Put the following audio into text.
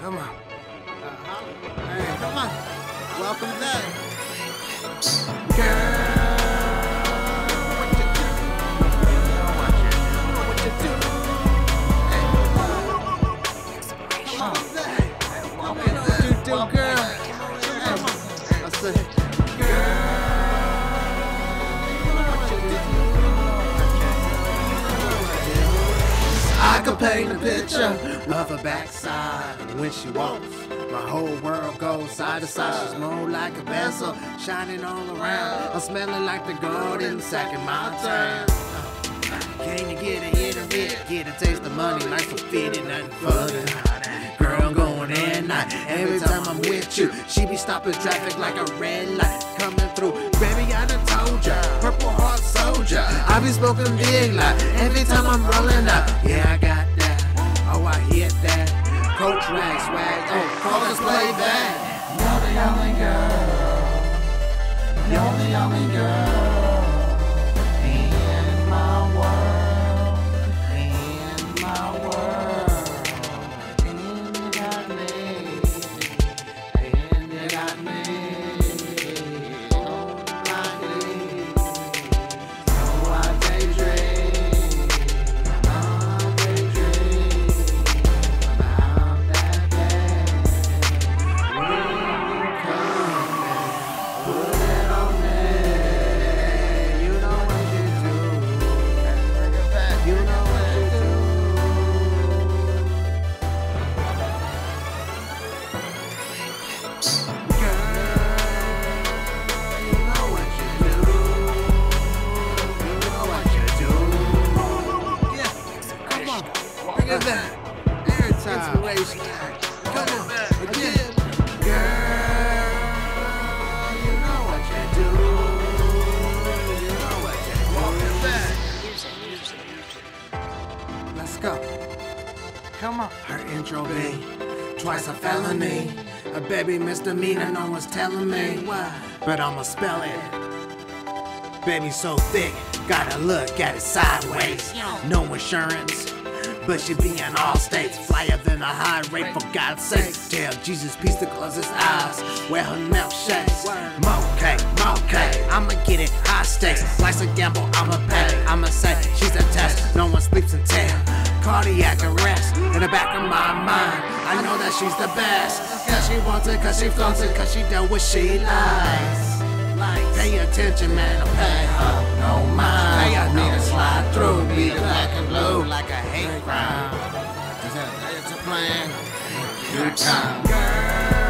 Come on. Hey, come on. Welcome back. Girl, what you do? You know what you do. Hey, welcome back. What you do, girl? I said, girl, what you do? I could paint a picture of her backside when she walks. My whole world goes side to side. She's more like a bezel, shining all around. I'm smelling like the garden, sacking my town. Came to get a hit of it, get a taste of money, like some fitting, nothing funny. Girl, I'm going at night. Every time I'm with you, she be stopping traffic like a red light coming through. Baby, I done told ya, Purple Heart Soldier. I be smoking big like every time I'm rolling up. Yeah, I got that. Oh, I hit that. Coach rag swag. Oh, call us play back. You're the only girl. You're the only girl in my world. In my world. And you got me. And you got me. On my knees. So I daydream. I'm daydreaming about that day. When you come and put it on me. You know what you do. Bring it back. You know what you do. Girl, you know what you do. You know what you do. Yeah, come on, bring it back. Every time. Inspiration. Come on, again. Girl, you know what you do. You know what you do. Walk it back. Let's go. Come on. Her intro be twice a felony. A baby misdemeanor, no one's telling me why, but I'ma spell it. Baby so thick, gotta look at it sideways. No insurance, but she be in all states. Flyer than a high rate, for God's sake. Tell Jesus peace to close his eyes. Wear her milkshakes. Moke, I'ma get it high stakes. Life's a gamble, I'ma pay. I'ma say she's a test. No one sleeps until cardiac arrest. In the back of my mind, I know that she's the best. Cause she wants it, cause she flaunts it, cause she does what she likes. Pay attention, man, I'll pay her no mind. Pay her need to slide through, be the black and blue like a hate crime. Is that a plan? Good time, girl.